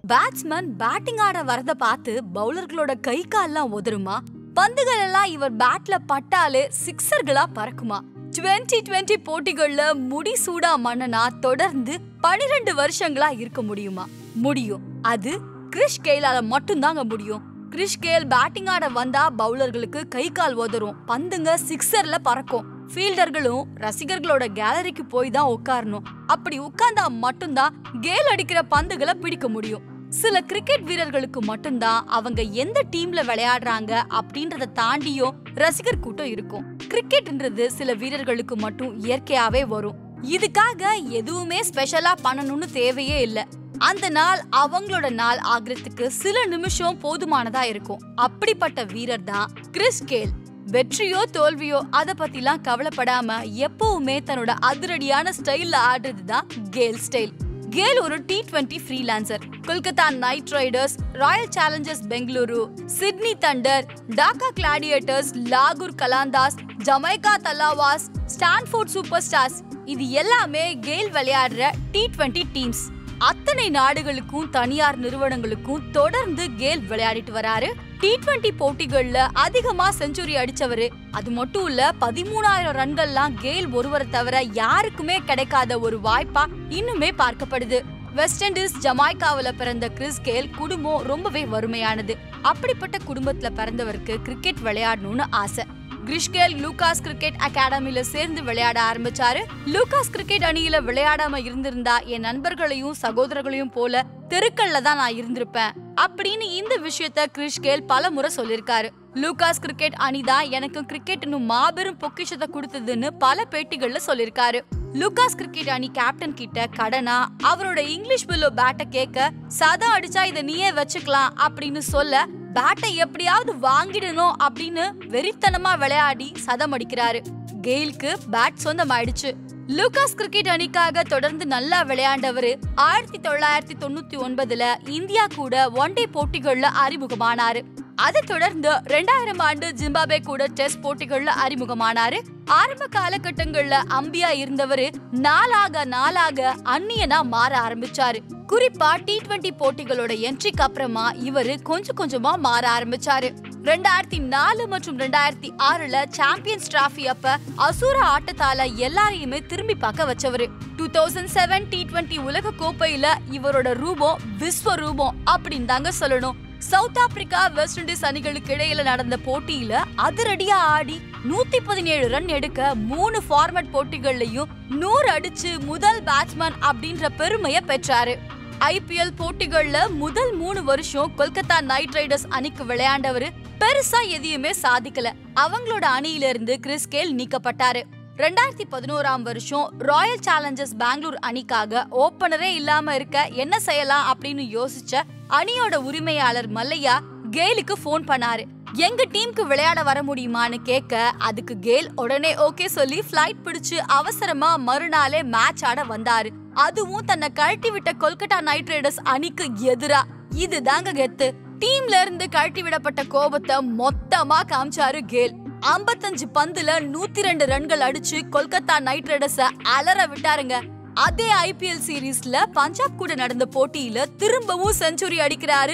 Batsman batting ஆட வரத பார்த்து பவுலர்களோட கை கால்லாம் உதறுமா? பந்துகள் எல்லாம் இவர் பேட்ல பட்டாலே சிக்ஸர்களா பறக்குமா? 2020 போட்டிகள்ல முடிசூடா மன்னனா தொடர்ந்து 12 வருஷங்களா இருக்க முடியுமா? முடியும். அது கிறிஸ் கெயிலால மட்டும்தாங்க முடியும். கிறிஸ் கெயில் பேட்டிங் ஆட வந்தா பவுலர்களுக்கு கை கால் உதறும், பந்துங்க சிக்ஸர்ல பறக்கும். ஃபீல்டர்களும் ரசிகர்களோட கேலரிக்கு போய் தான் உட்காரணும். அப்படி உட்கார்ந்தா மட்டும்தான் கெயில் அடிக்கிற பந்துகளை பிடிக்க முடியும். சில கிரிக்கெட் வீரர்களுக்கு மட்டும்தான் அவங்க எந்த டீம்ல விளையாடுறாங்க அப்படின்றத தாண்டியும் ரசிகர் கூட்டம் இருக்கும். கிரிக்கெட்ன்றது சில வீரர்களுக்கு மட்டும் இயற்கையாவே வரும். இதுக்காக எதுவுமே ஸ்பெஷலா பண்ணணும்னு தேவையே இல்லை. அந்த நாள் அவங்களோட நாள் ஆகிறதுக்கு சில நிமிஷம் போதுமானதா இருக்கும். அப்படிப்பட்ட வீரர் தான் கிறிஸ் கெயில். வெற்றியோ தோல்வியோ அத பத்திலாம் கவலைப்படாம எப்பவுமே தன்னோட அதிரடியான ஸ்டைல்ல ஆடுறதுதான் கெயில் ஸ்டைல். கெயில் ஒரு T20 freelancer. Kolkata Knight Riders, Royal Challengers Bengaluru, Sydney Thunder, Dhaka Gladiators, லாகூர் Qalandars, Jamaica Tallawahs, Stanford super stars, இது எல்லாமே கெயில் விளையாடுற T20 டீம்ஸ். அத்தனை நாடுகளுக்கும் தனியார் நிறுவனங்களுக்கும் தொடர்ந்து கெயில் விளையாடிட்டு வராரு. T20 போட்டிகள்ல அதிகமா செஞ்சுரி அடிச்சவரு. அது மட்டும் இல்ல, 13,000 ரன்கள்லாம் கெயில் ஒருவரை தவிர யாருக்குமே கிடைக்காத ஒரு வாய்ப்பா இன்னுமே பார்க்கப்படுது. வெஸ்ட் இண்டீஸ், ஜமைக்காவில பிறந்த கிறிஸ் கெயில் குடும்பம் ரொம்பவே வறுமையானது. அப்படிப்பட்ட குடும்பத்துல பிறந்தவருக்கு கிரிக்கெட் விளையாடணும்னு ஆசை. கிறிஸ் கெயில் லூகாஸ் கிரிக்கெட் அகாடமில சேர்ந்து விளையாட ஆரம்பிச்சாரு. லூகாஸ் கிரிக்கெட் அணியில விளையாடாம இருந்திருந்தா என் நண்பர்களையும் சகோதரர்களையும் போல தெருக்கள்ல தான் நான் இருந்திருப்பேன் அப்படின்னு இந்த விஷயத்த கிறிஸ் கெயில் பல முறை சொல்லிருக்காரு. லூகாஸ் கிரிக்கெட் அணிதான் எனக்கு கிரிக்கெட்னு மாபெரும் பொக்கிஷத்தை கொடுத்ததுன்னு பல பேட்டிகள்ல சொல்லிருக்காரு. லூகாஸ் கிரிக்கெட் அணி கேப்டன் கிட்ட கடனா அவரோட இங்கிலீஷ் பில்லோ பேட்டை கேட்க, சதம் அடிச்சா இதை நீயே வச்சுக்கலாம் அப்படின்னு சொல்ல, பேட்டை எப்படியாவது வாங்கிடணும் அப்படின்னு வெறித்தனமா விளையாடி சதம் அடிக்கிறாரு. கெயிலுக்கு பேட் சொந்தமாயிடுச்சு. லூகாஸ் கிரிக்கெட் அணிக்காக தொடர்ந்து நல்லா விளையாண்டவரு 1999ல இந்தியா கூட ஒன் டே போட்டிகள்ல அறிமுகமானாரு. அதை தொடர்ந்து 2000 ஆண்டு ஜிம்பாப்வே கூட டெஸ்ட் போட்டிகள்ல அறிமுகமானாரு. ஆரம்ப காலகட்டங்கள்ல அம்பியா இருந்தவரு நாளாக அந்நியனா மாற ஆரம்பிச்சாரு. குறிப்பா T20 போட்டிகளோட என்ட்ரிக்கு அப்புறமா இவரு கொஞ்சமா மாற ஆரம்பிச்சாரு. 2004 மற்றும் 2006ல சாம்பியன்ஸ் டிராஃபி அப்ப அசூர ஆட்டத்தால எல்லாரையுமே திரும்பி பார்க்க வச்சவரு. 2007 T20 உலக கோப்பையில இவரோட ரூபம் விஸ்வரூபம் அப்படின்னு தாங்க சொல்லணும். சவுத் ஆப்பிரிக்கா, வெஸ்ட் இண்டீஸ் அணிகளுக்கு இடையில நடந்த போட்டியில அதிரடியா ஆடி 117 ரன் எடுக்க 3 ஃபார்மட் போட்டிகள்லயும் 100 அடிச்சு முதல் பேட்ஸ்மேன் அப்படின்ற பெருமையை பெற்றாரு. IPL போட்டிகள்ல முதல் 3 வருஷம் கொல்கத்தா நைட் ரைடர்ஸ் அணிக்கு விளையாண்டவரு பெருசா எதையுமே சாதிக்கல. அவங்களோட அணியில இருந்து கிறிஸ் கெயில் நீக்கப்பட்டாரு. 2011ஆம் வருஷம் ராயல் சேலஞ்சர்ஸ் பெங்களூர் அணிக்காக ஓபனரே இல்லாம இருக்க என்ன செய்யலாம் அப்படின்னு யோசிச்ச அணியோட உரிமையாளர் மல்லையா கெயிலுக்கு போன் பண்ணாரு. எங்க டீமுக்கு விளையாட வர முடியுமான்னு கேட்க, அதுக்கு கெயில் உடனே ஓகே சொல்லி பிளைட் பிடிச்சு அவசரமா மறுநாளே மேட்ச் ஆட வந்தாரு. அதுவும் தன்னை கழட்டி விட்ட கொல்கத்தா நைட் ரைடர்ஸ் அணிக்கு எதிரா. இதுதாங்க கெத்து. டீம்ல இருந்து கழட்டி விடப்பட்ட கோபத்தை மொத்தமா காமிச்சாரு கெயில். 55 பந்துல 102 ரன்கள் அடிச்சு கொல்கத்தா நைட் ரைடர்ஸ அலற விட்டாருங்க. அதே IPL சீரீஸ்ல பஞ்சாப் கூட நடந்த போட்டியில திரும்பவும் செஞ்சுரி அடிக்கிறாரு.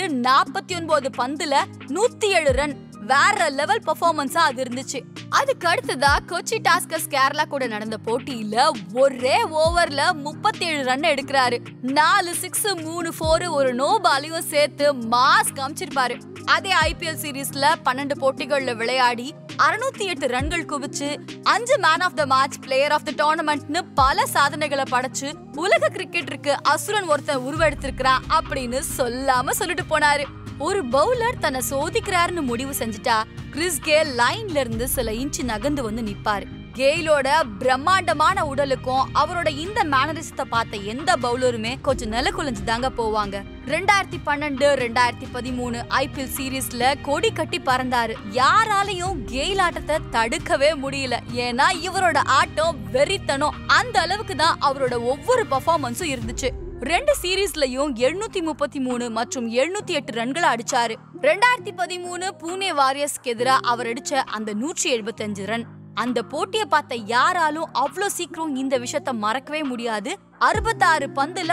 49 பந்துல 107 ரன். வேற லெவல் பெர்ஃபார்மன்ஸா அது இருந்துச்சு. அதுக்கு அடுத்ததா கொச்சி டாஸ்கர்ஸ் கேரளா கூட நடந்த போட்டியில ஒரே ஓவர்ல 37 ரன் எடுக்கிறாரு. 4 6 3 4 ஒரு நோ பாலையும் சேர்த்து மாஸ் காமிச்சிருப்பாரு. அதே IPL சீரீஸ்ல 12 போட்டிகள்ல விளையாடி 608 ரன்கள் குவிச்சு 5 man of the match, player of the டோர்னமெண்ட்னு பல சாதனைகளை படைச்சு உலக கிரிக்கெட்டருக்கு அசுரன் ஒருத்தன் உருவெடுத்திருக்கிறான் அப்படின்னு சொல்லாம சொல்லிட்டு போனாரு. ஒரு பவுலர் தன்னை சோதிக்கிறாருன்னு முடிவு செஞ்சுட்டா கிறிஸ் கெயில் லைன்ல இருந்து சில இன்ச்சு நகர்ந்து வந்து நிப்பாரு. கெயிலோட பிரம்மாண்டமான உடலுக்கும் அவரோட இந்த மேனரிசத்தை பார்த்த எந்த பவுலருமே கொஞ்சம் நில குலைஞ்சுதாங்க போவாங்க. 2012 2013 IPL சீரீஸ்ல கொடி கட்டி பறந்தாரு. யாராலையும் கெயில் ஆட்டத்தை தடுக்கவே முடியல. ஏன்னா இவரோட ஆட்டம் வெறித்தனம். அந்த அளவுக்கு தான் அவரோட ஒவ்வொரு பெர்ஃபார்மன்ஸும் இருந்துச்சு. 2 சீரீஸ்லயும் 733 மற்றும் 708 ரன்களை அடிச்சாரு. 2013 பூனே வாரியர்ஸ்க்கு எதிராக அவர் அடிச்ச அந்த 175 ரன் அந்த போட்டிய பார்த்த யாராலும் அவ்வளோ சீக்கிரம் இந்த விஷயத்த மறக்கவே முடியாது. 66 பந்துல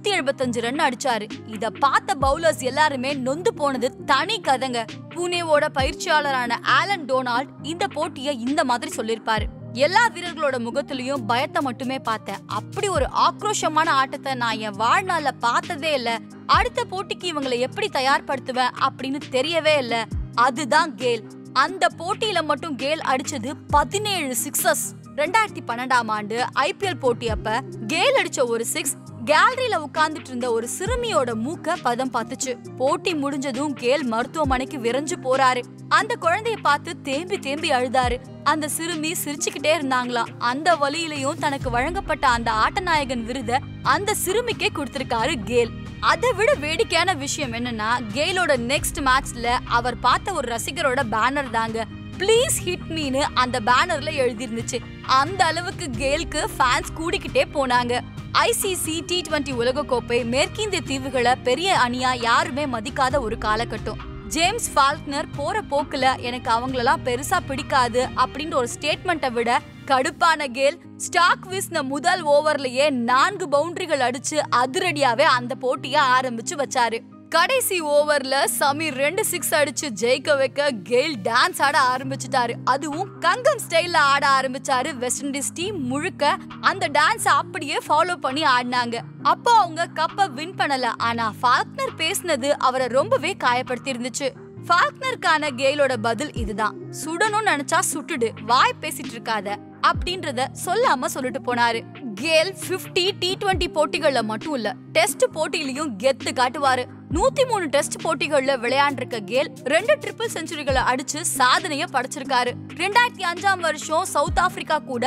175 ரன் அடிச்சாரு. இத பார்த்த பவுலர்ஸ் எல்லாருமே நொந்து போனது தனி கதைங்க. புனேவோட பயிற்சியாளரான ஆலன் டொனால்ட் இந்த போட்டிய இந்த மாதிரி சொல்லிருப்பாரு. எல்லா வீரர்களோட முகத்திலையும் பயத்தை மட்டுமே பார்த்தேன். அப்படி ஒரு ஆக்ரோஷமான ஆட்டத்தை நான் என் வாழ்நாள்ல பார்த்ததே இல்ல. அடுத்த போட்டிக்கு இவங்களை எப்படி தயார்படுத்துவேன் அப்படின்னு தெரியவே இல்ல. அதுதான் கேல். அந்த போட்டியில மட்டும் கேல் அடிச்சது 17 சிக்ஸஸ். 2012ஆம் ஆண்டு IPL போட்டி அப்ப கேல் அடிச்ச ஒரு 6 கேலரியில உட்கார்ந்துட்டு இருந்த ஒரு சிறுமியோட மூக்க பதம் பார்த்துச்சு. போட்டி முடிஞ்சதும் கேல் மருத்துவமனைக்கு விரைஞ்சு போறாரு. அந்த குழந்தைய பார்த்து தேம்பி தேம்பி அழுதாரு. அந்த சிறுமி சிரிச்சுக்கிட்டே இருந்தாங்களாம். அந்த வழியிலையும் தனக்கு வழங்கப்பட்ட அந்த ஆட்டநாயகன் விருதை அந்த சிறுமிக்கே கொடுத்திருக்காரு கேல். அதை விட வேடிக்கையான விஷயம் என்னன்னா, கேலோட நெக்ஸ்ட் மேட்ச்ல அவர் பார்த்த ஒரு ரசிகரோட பேனர் தாங்க ப்ளீஸ் ஹிட் மீன்னு அந்த பேனர்ல எழுதிருந்துச்சு. அந்த அளவுக்கு கேலுக்கு ஃபேன்ஸ் கூடிக்கிட்டே போனாங்க. ICC T20 உலகக்கோப்பை மேற்கிந்திய தீவுகளை பெரிய அணியா யாருமே மதிக்காத ஒரு காலகட்டம். ஜேம்ஸ் ஃபால்க்னர் போற போக்குல எனக்கு அவங்களெல்லாம் பெருசா பிடிக்காது அப்படின்ற ஒரு ஸ்டேட்மெண்ட்டை விட கடுப்பான கேல் ஸ்டாக் வீசின முதல் ஓவர்லயே 4 பவுண்டரிகள் அடிச்சு அதிரடியாவே அந்த போட்டிய ஆரம்பிச்சு வச்சாரு. கடைசி ஓவர்ல சமீர் 2 6 அடிச்சு ஜெயிக்க வைக்க கேல் டான்ஸ் ஆட ஆரம்பிச்சுட்டாரு. அதுவும் கங்கம் ஸ்டைல்ல ஆட ஆரம்பிச்சாரு. வெஸ்ட் இண்டீஸ் டீம் முழுக்க அந்த டான்ஸ் அப்படியே ஃபாலோ பண்ணி ஆடினாங்க. அப்போ அவங்க கப்பை வின் பண்ணல. ஆனா ஃபால்க்னர் பேசினது அவரை ரொம்பவே காயப்படுத்தி இருந்துச்சு. ஃபால்க்னருக்கான கேலோட பதில் இதுதான்: சுடணும்னு நினைச்சா சுட்டுடு, வாய் பேசிட்டு இருக்காத அப்படின்றத சொல்லாம சொல்லிட்டு போனாரு. கேல் 50 T20 போட்டிகள்ல மட்டும் இல்ல, டெஸ்ட் போட்டியிலையும் கெத்து காட்டுவாரு. 103 டெஸ்ட் போட்டிகள்ல விளையாண்டிருக்க கேல் 2 ட்ரிபிள் செஞ்சுரிகளை அடிச்சு சாதனைய படைச்சிருக்காரு. 2005ஆம் வருஷம் சவுத் ஆப்பிரிக்கா கூட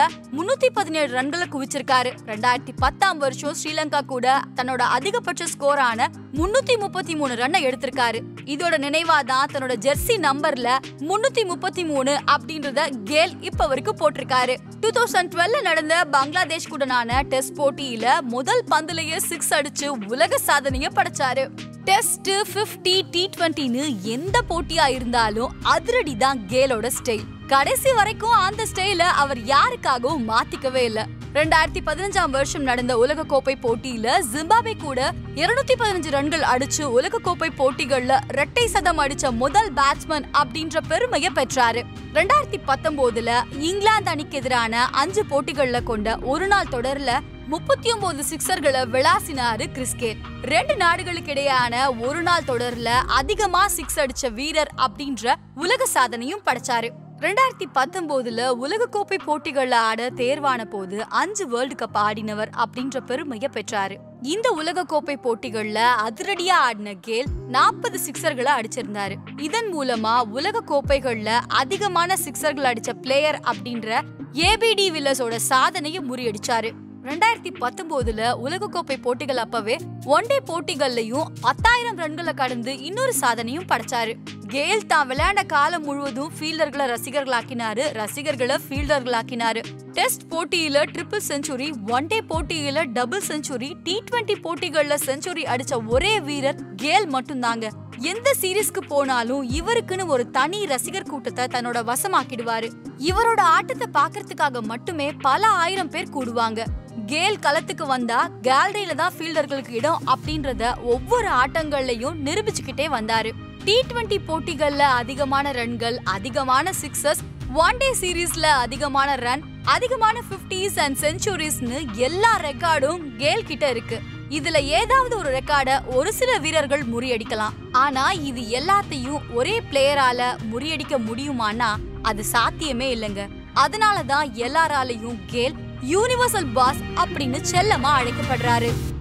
317 ரன்களை குவிச்சிருக்காரு. 2010ஆம் வருஷம் ஸ்ரீலங்கா கூட தன்னோட அதிகபட்ச ஸ்கோரான 333 ரன்னை எடுத்திருக்காரு. இதோட நினைவாதான் தன்னோட ஜெர்சி நம்பர்ல 333 அப்படின்றத கேல் இப்ப வரைக்கும் போட்டிருக்காரு. 2012 நடந்த பங்களாதேஷ் கூடனான டெஸ்ட் போட்டியில முதல் பந்துலயே 6 அடிச்சு உலக சாதனைய படைச்சாரு. டெஸ்ட் 50 T20ன்னு எந்த போட்டியா இருந்தாலும் அதிரடி தான் கேலோட ஸ்டைல். கடைசி வரைக்கும் அந்த ஸ்டைல அவர் யாருக்காகவும் மாத்திக்கவே இல்ல. 2015ஆம் வருஷம் நடந்த உலகக்கோப்பை போட்டியில ஜிம்பாப்வே கூட 215 ரன்கள் அடிச்சு உலகக்கோப்பை போட்டிகள்ல இரட்டை சதம் அடிச்ச முதல் பேட்ஸ்மேன் அப்படின்ற பெருமையை பெற்றாரு. 2019ல இங்கிலாந்து அணிக்கு எதிரான 5 போட்டிகள்ல கொண்ட ஒரு நாள் தொடர்ல 39 சிக்ஸர்களை விளாசினாரு கிறிஸ் கெயில். 2 நாடுகளுக்கு இடையான ஒரு நாள் தொடர்ல அதிகமா 6 அடிச்ச வீரர் அப்படின்ற உலக சாதனையும் படைச்சாரு. 2019ல உலகக்கோப்பை போட்டிகள்ல ஆட தேர்வான போது 5 வேர்ல்டு கப் ஆடினவர் அப்படின்ற பெருமையை பெற்றாரு. இந்த உலகக்கோப்பை போட்டிகள்ல அதிரடியா ஆடின கேல் 40 சிக்ஸர்களை அடிச்சிருந்தாரு. இதன் மூலமா உலக கோப்பைகள்ல அதிகமான சிக்ஸர்கள் அடிச்ச பிளேயர் அப்படின்ற AB de Villiers-ஓட சாதனையை முறியடிச்சாரு. 2019ல உலகக்கோப்பை போட்டிகள் அப்பவே ஒன் டே போட்டிகள்லயும் 10,000 ரன்களை கடந்து இன்னொரு சாதனையும் படைச்சாரு. கேல் தான் விளையாண்ட காலம் முழுவதும் ஃபீல்டர்களை ரசிகர்களாக்கினாரு, ரசிகர்களை ஃபீல்டர்களாக்கினாரு. டெஸ்ட் போட்டியில ட்ரிபிள் செஞ்சுரி, ஒன் டே போட்டியில டபுள் செஞ்சுரி, T20 போட்டிகள்ல செஞ்சுரி அடிச்ச ஒரே வீரர் கேல் மட்டும்தாங்க. எந்த சீரீஸ்க்கு போனாலும் இவருக்குன்னு ஒரு தனி ரசிகர் கூட்டத்தை தன்னோட வசமாக்கிடுவாரு. இவரோட ஆட்டத்தை பாக்குறதுக்காக மட்டுமே பல ஆயிரம் பேர் கூடுவாங்க. கேல் களத்துக்கு வந்தா கேலரியில தான் ஃபீல்டர்களுக்கு இடம் அப்படின்றத ஒவ்வொரு ஆட்டங்கள்லயும் நிரூபிச்சுக்கிட்டே வந்தாரு. T20 போட்டிகள்ல அதிகமான ரன்கள், அதிகமான சிக்ஸஸ், ஒன் டே சீரீஸ்ல அதிகமான ரன், அதிகமான 50s அண்ட் செஞ்சுரிஸ்னு எல்லா ரெக்கார்டும் கேல் கிட்ட இருக்கு. இதுல ஏதாவது ஒரு ரெக்கார்ட ஒரு சில வீரர்கள் முறியடிக்கலாம். ஆனா இது எல்லாத்தையும் ஒரே பிளேயரால முறியடிக்க முடியுமானா அது சாத்தியமே இல்லைங்க. அதனாலதான் எல்லாராலையும் கேல் யூனிவர்சல் பாஸ் அப்படின்னு செல்லமா அழைக்கப்படுறாரு.